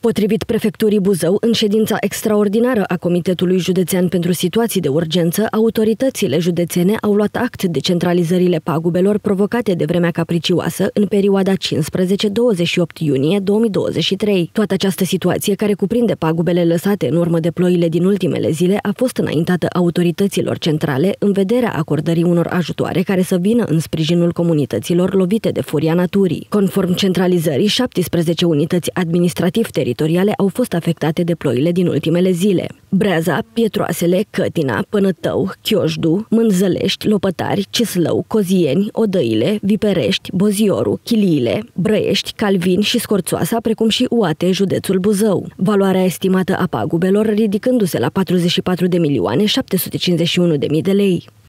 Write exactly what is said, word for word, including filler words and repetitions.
Potrivit Prefecturii Buzău, în ședința extraordinară a Comitetului Județean pentru Situații de Urgență, autoritățile județene au luat act de centralizările pagubelor provocate de vremea capricioasă în perioada cincisprezece douăzeci și opt iunie două mii douăzeci și trei. Toată această situație, care cuprinde pagubele lăsate în urmă de ploile din ultimele zile, a fost înaintată autorităților centrale în vederea acordării unor ajutoare care să vină în sprijinul comunităților lovite de furia naturii. Conform centralizării, șaptesprezece unități administrativ-teritoriale au fost afectate de ploile din ultimele zile. Breaza, Pietroasele, Cătina, Pănătău, Chioșdu, Mânzălești, Lopătari, Cislău, Cozieni, Odăile, Viperești, Bozioru, Chiliile, Brăiești, Calvin și Scorțoasa, precum și Uate, județul Buzău. Valoarea estimată a pagubelor ridicându-se la patruzeci și patru de milioane șapte sute cincizeci și unu de mii de lei.